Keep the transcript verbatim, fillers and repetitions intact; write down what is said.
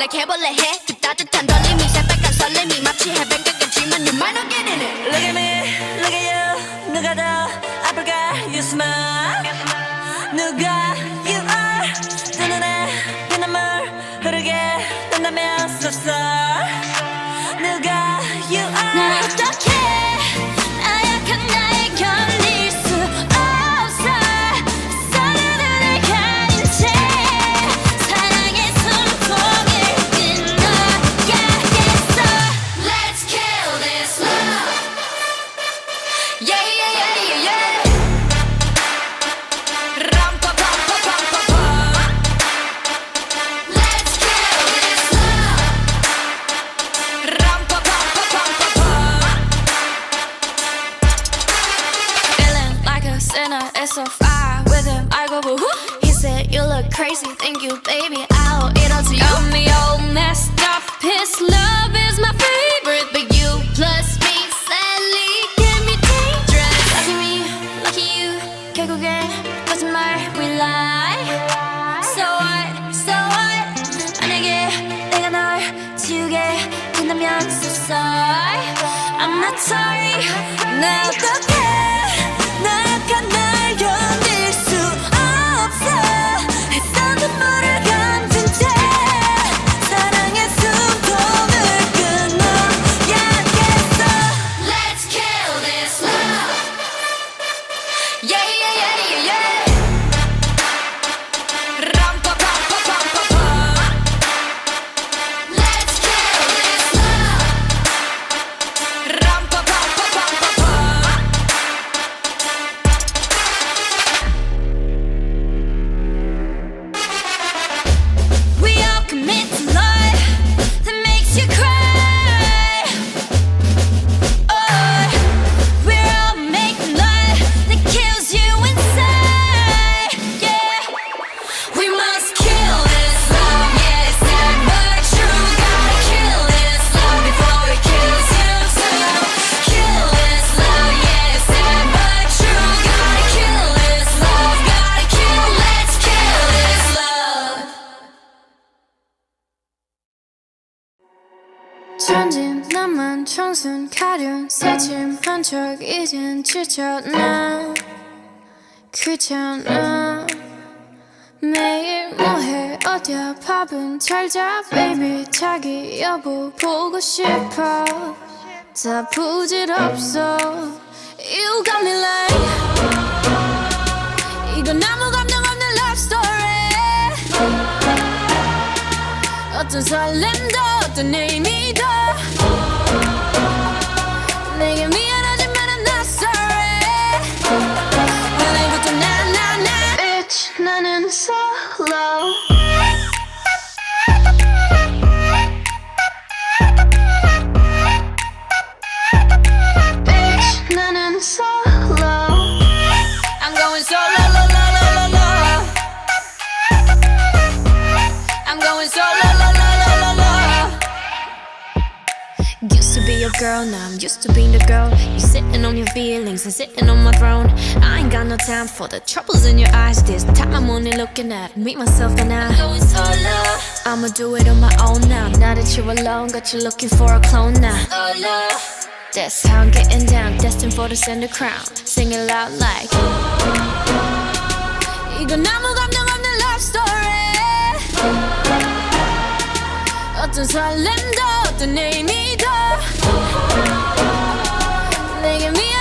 like 해볼래 해 그 따뜻한 떨림이 새빨간 설렘이 마치 해변가 같지만 you might not get in it. Look at me, look at you. 누가 더 아플까? You smile. 누가 you are. 두 눈에 피눈물 흐르게 된다면 so sorry. 누가 you are. 날 어떡해 나약한 나에 견딜 수 없어 서로를 가린 채 사랑의 숨통을 끊어야겠어. Let's kill this love. Yeah yeah yeah yeah yeah. 람 pa pa pa pa pa pa. Let's kill this love. 람 pa pa pa pa pa pa. Feeling like a sinner, it's so far with him. I go boo hoo. He said you look crazy, thank you, baby. I'll eat all to you. Got me all messed up. His love is my favorite, but you plus me sadly can be dangerous. Lucky me, lucky you. 결국엔 거짓말 we lie. So what, so what. 만약에 내가 널 지우게 된다면 so sorry. I'm not sorry. 나 어떡해 나약한 날 견딜 수 없어 했던 눈물을 감춘 채 사랑의 숨통을 끊어야겠어. Let's kill this love. Yeah yeah yeah yeah yeah. 람 pa pa pa pa pa pa. Let's kill this love. 람 pa pa pa pa pa pa. We all commit to love that makes you cry. Oh, we're all making love that kills you inside. Yeah, we must kill this love. Yeah, it's sad but true. Gotta kill this love before it kills you too. Kill this love. Yeah, it's sad but true. Gotta kill this love. Gotta kill. Let's kill this love. 천진 나만 청순 가련 새침한 척 이젠 지쳤나 귀찮아 매일 뭐해 어디야 밥은 잘자 baby 자기 여보 보고 싶어 다 부질없어 You got me like 이건 아무 감정 없는 love story 어떤 설렘도 어떤 의미도 내게 미안하지만 I'm not sorry 오늘부터 나 나 나 Bitch 나는 solo Bitch 나는 solo I'm going solo lo lo lo lo lo I'm going solo lo lo lo lo lo Used to be your girl, now I'm used to being the girl. You sitting on your feelings and sitting on my throne. I ain't got no time for the troubles in your eyes. This time I'm only looking at me, myself and I. I'm going solo. I'ma do it on my own now. Now that you're alone, got you looking for a clone now. Solo. That's how I'm getting down, destined for the center crown. Sing it loud like 이건 아무 감정 없는 love story 어떤 설렘도 어떤 의미도 내게 미